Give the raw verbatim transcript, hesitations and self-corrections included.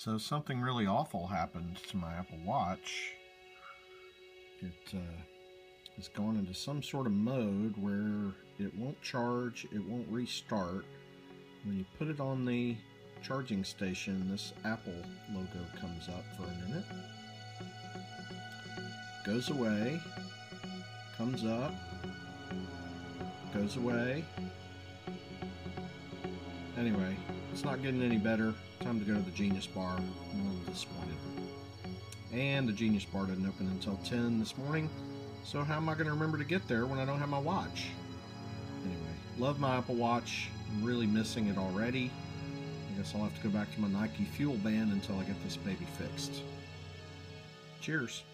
So something really awful happened to my Apple Watch. It uh, has gone into some sort of mode where it won't charge, it won't restart. When you put it on the charging station, this Apple logo comes up for a minute, goes away, comes up, goes away. Anyway, it's not getting any better. Time to go to the Genius Bar. I'm a little disappointed. And the Genius Bar didn't open until ten this morning, so how am I going to remember to get there when I don't have my watch? Anyway, love my Apple Watch. I'm really missing it already. I guess I'll have to go back to my Nike Fuel Band until I get this baby fixed. Cheers.